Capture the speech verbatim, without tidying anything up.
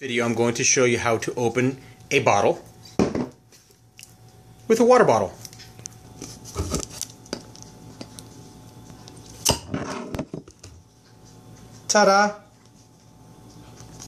Video, I'm going to show you how to open a bottle with a water bottle. Ta-da!